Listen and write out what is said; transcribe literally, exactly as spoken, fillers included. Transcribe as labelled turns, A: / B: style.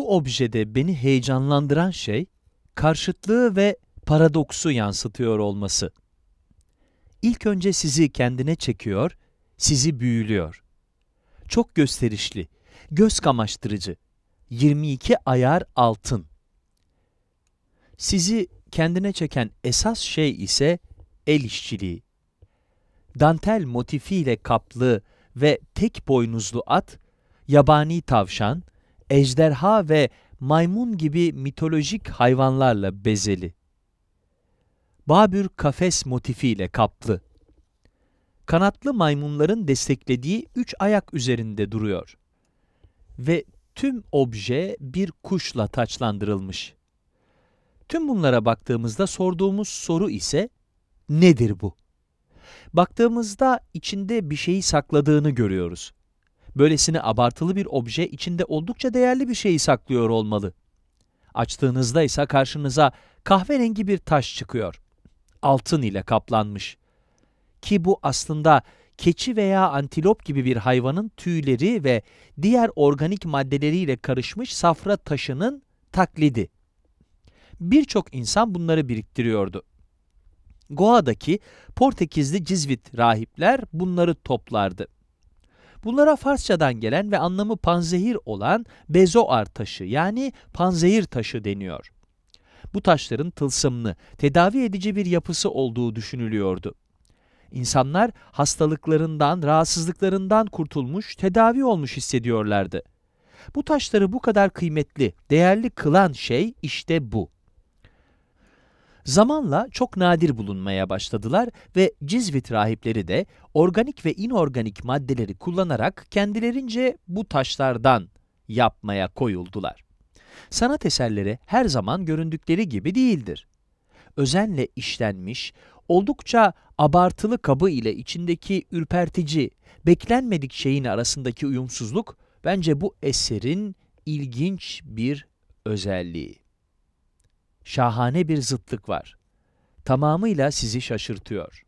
A: Bu objede beni heyecanlandıran şey, karşıtlığı ve paradoksu yansıtıyor olması. İlk önce sizi kendine çekiyor, sizi büyülüyor. Çok gösterişli, göz kamaştırıcı, yirmi iki ayar altın. Sizi kendine çeken esas şey ise el işçiliği. Dantel motifiyle kaplı ve tek boynuzlu at, yabani tavşan, ejderha ve maymun gibi mitolojik hayvanlarla bezeli. Babür kafes motifiyle kaplı. Kanatlı maymunların desteklediği üç ayak üzerinde duruyor. Ve tüm obje bir kuşla taçlandırılmış. Tüm bunlara baktığımızda sorduğumuz soru ise, nedir bu? Baktığımızda içinde bir şeyi sakladığını görüyoruz. Böylesine abartılı bir obje içinde oldukça değerli bir şeyi saklıyor olmalı. Açtığınızda ise karşınıza kahverengi bir taş çıkıyor. Altın ile kaplanmış. Ki bu aslında keçi veya antilop gibi bir hayvanın tüyleri ve diğer organik maddeleriyle karışmış safra taşının taklidi. Birçok insan bunları biriktiriyordu. Goa'daki Portekizli Cizvit rahipler bunları toplardı. Bunlara Farsçadan gelen ve anlamı panzehir olan bezoar taşı yani panzehir taşı deniyor. Bu taşların tılsımlı, tedavi edici bir yapısı olduğu düşünülüyordu. İnsanlar hastalıklarından, rahatsızlıklarından kurtulmuş, tedavi olmuş hissediyorlardı. Bu taşları bu kadar kıymetli, değerli kılan şey işte bu. Zamanla çok nadir bulunmaya başladılar ve Cizvit rahipleri de organik ve inorganik maddeleri kullanarak kendilerince bu taşlardan yapmaya koyuldular. Sanat eserleri her zaman göründükleri gibi değildir. Özenle işlenmiş, oldukça abartılı kabı ile içindeki ürpertici, beklenmedik şeyin arasındaki uyumsuzluk bence bu eserin ilginç bir özelliği. Şahane bir zıtlık var. Tamamıyla sizi şaşırtıyor.